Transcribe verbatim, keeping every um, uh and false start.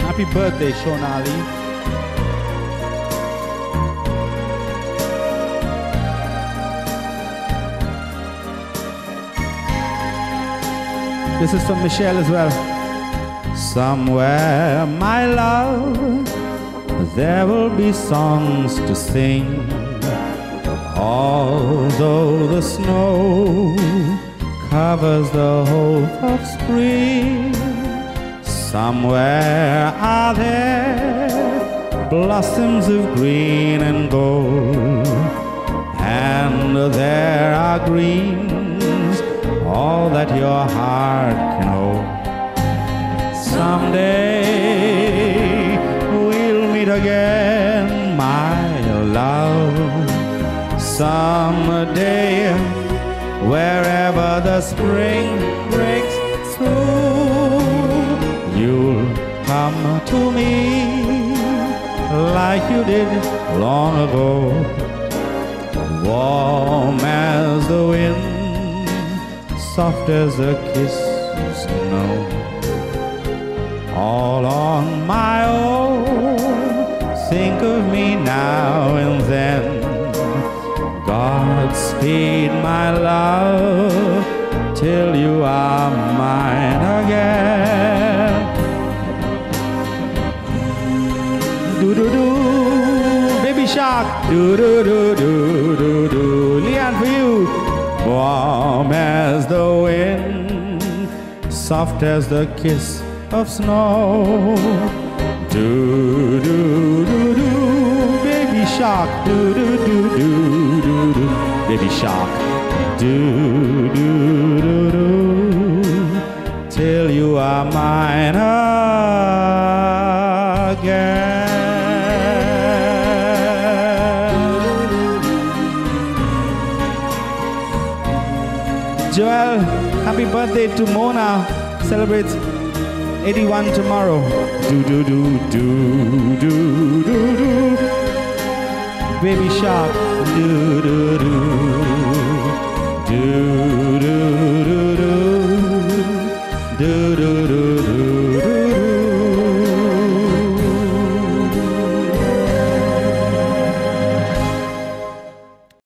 Happy birthday, Shonali. This is from Michelle as well. Somewhere, my love, there will be songs to sing. Although the snow covers the hope of spring, somewhere are there blossoms of green and gold, and there are greens, all that your heart can hold. Someday we'll meet again, my love. Someday, wherever the spring breaks through, you'll come to me like you did long ago, warm as the wind, soft as a kiss of snow. All on my own, think of me now and then. Godspeed, my love, till you are mine again. Do-do-do, baby shark. Do-do-do-do-do-do. Leanne, for you. Warm as the wind, soft as the kiss of snow. Do-do-do-do, baby shark. Do-do-do-do-do-do, baby shark. Do-do-do-do, till you are mine again. Joel, happy birthday to Mona. Celebrates eighty-one tomorrow. Do do do do do do do. Baby shark. Do do do do do do do do do.